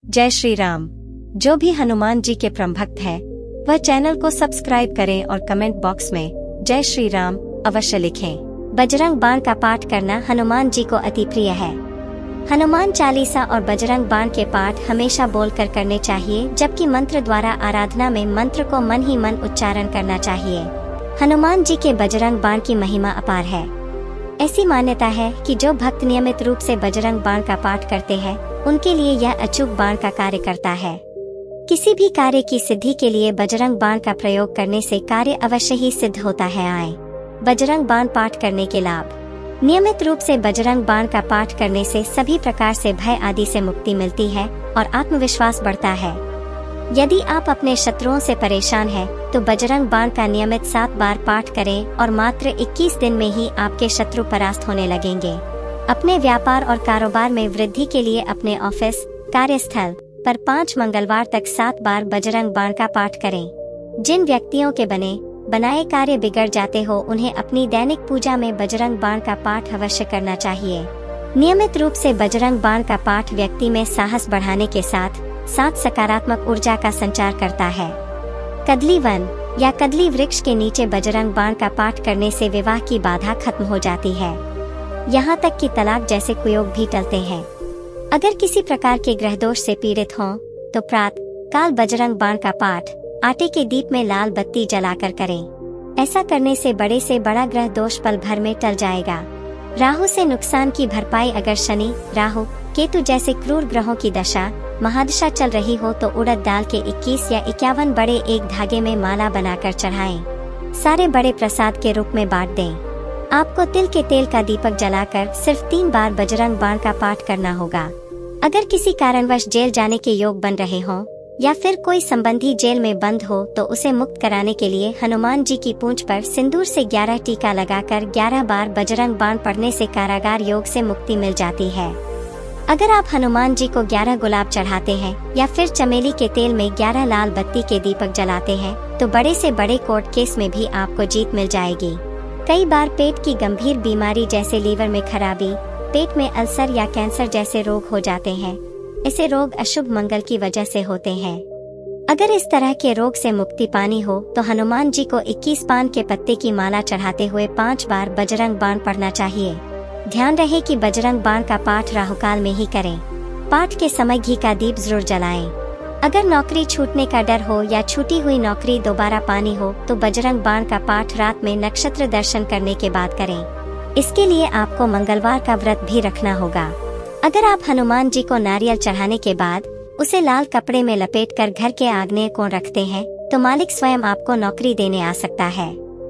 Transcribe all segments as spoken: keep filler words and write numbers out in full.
जय श्री राम। जो भी हनुमान जी के परम भक्त है वह चैनल को सब्सक्राइब करें और कमेंट बॉक्स में जय श्री राम अवश्य लिखें। बजरंग बाण का पाठ करना हनुमान जी को अति प्रिय है। हनुमान चालीसा और बजरंग बाण के पाठ हमेशा बोलकर करने चाहिए, जबकि मंत्र द्वारा आराधना में मंत्र को मन ही मन उच्चारण करना चाहिए। हनुमान जी के बजरंग बाण की महिमा अपार है। ऐसी मान्यता है कि जो भक्त नियमित रूप से बजरंग बाण का पाठ करते हैं उनके लिए यह अचूक बाण का कार्य करता है। किसी भी कार्य की सिद्धि के लिए बजरंग बाण का प्रयोग करने से कार्य अवश्य ही सिद्ध होता है। आए बजरंग बाण पाठ करने के लाभ। नियमित रूप से बजरंग बाण का पाठ करने से सभी प्रकार से भय आदि से मुक्ति मिलती है और आत्मविश्वास बढ़ता है। यदि आप अपने शत्रुओं से परेशान हैं, तो बजरंग बाण का नियमित सात बार पाठ करें और मात्र इक्कीस दिन में ही आपके शत्रु परास्त होने लगेंगे। अपने व्यापार और कारोबार में वृद्धि के लिए अपने ऑफिस कार्यस्थल पर पाँच मंगलवार तक सात बार बजरंग बाण का पाठ करें। जिन व्यक्तियों के बने बनाए कार्य बिगड़ जाते हो उन्हें अपनी दैनिक पूजा में बजरंग बाण का पाठ अवश्य करना चाहिए। नियमित रूप से बजरंग बाण का पाठ व्यक्ति में साहस बढ़ाने के साथ साथ सकारात्मक ऊर्जा का संचार करता है। कदली वन या कदली वृक्ष के नीचे बजरंग बाण का पाठ करने से विवाह की बाधा खत्म हो जाती है। यहाँ तक कि तलाक जैसे कुयोग भी टलते हैं। अगर किसी प्रकार के ग्रह दोष से पीड़ित हों, तो प्रातः काल बजरंग बाण का पाठ आटे के दीप में लाल बत्ती जलाकर करें। ऐसा करने से बड़े से बड़ा ग्रह दोष पल भर में टल जाएगा। राहु से नुकसान की भरपाई। अगर शनि, राहु, केतु जैसे क्रूर ग्रहों की दशा महादशा चल रही हो तो उड़द दाल के इक्कीस या इक्यावन बड़े एक धागे में माला बनाकर चढ़ाएं। सारे बड़े प्रसाद के रूप में बांट दें। आपको तिल के तेल का दीपक जलाकर सिर्फ तीन बार बजरंग बाण का पाठ करना होगा। अगर किसी कारणवश जेल जाने के योग बन रहे हों या फिर कोई संबंधी जेल में बंद हो तो उसे मुक्त कराने के लिए हनुमान जी की पूंछ पर सिंदूर से ग्यारह टीका लगाकर ग्यारह बार बजरंग बाण पढ़ने से कारागार योग से मुक्ति मिल जाती है। अगर आप हनुमान जी को ग्यारह गुलाब चढ़ाते हैं या फिर चमेली के तेल में ग्यारह लाल बत्ती के दीपक जलाते हैं तो बड़े से बड़े कोर्ट केस में भी आपको जीत मिल जाएगी। कई बार पेट की गंभीर बीमारी जैसे लीवर में खराबी, पेट में अल्सर या कैंसर जैसे रोग हो जाते हैं। ऐसे रोग अशुभ मंगल की वजह से होते हैं। अगर इस तरह के रोग से मुक्ति पानी हो तो हनुमान जी को इक्कीस पान के पत्ते की माला चढ़ाते हुए पाँच बार बजरंग बाण पढ़ना चाहिए। ध्यान रहे कि बजरंग बाण का पाठ राहुकाल में ही करें। पाठ के समय घी का दीप जरूर जलाएं। अगर नौकरी छूटने का डर हो या छूटी हुई नौकरी दोबारा पानी हो तो बजरंग बाण का पाठ रात में नक्षत्र दर्शन करने के बाद करें। इसके लिए आपको मंगलवार का व्रत भी रखना होगा। अगर आप हनुमान जी को नारियल चढ़ाने के बाद उसे लाल कपड़े में लपेटकर घर के आग्नेय कोण रखते हैं तो मालिक स्वयं आपको नौकरी देने आ सकता है।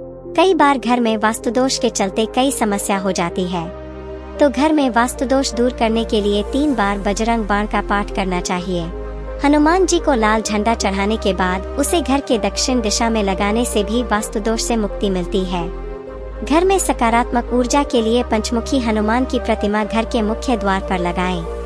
कई बार घर में वास्तुदोष के चलते कई समस्या हो जाती है, तो घर में वास्तुदोष दूर करने के लिए तीन बार बजरंग बाण का पाठ करना चाहिए। हनुमान जी को लाल झंडा चढ़ाने के बाद उसे घर के दक्षिण दिशा में लगाने से भी वास्तुदोष से मुक्ति मिलती है। घर में सकारात्मक ऊर्जा के लिए पंचमुखी हनुमान की प्रतिमा घर के मुख्य द्वार पर लगाएं।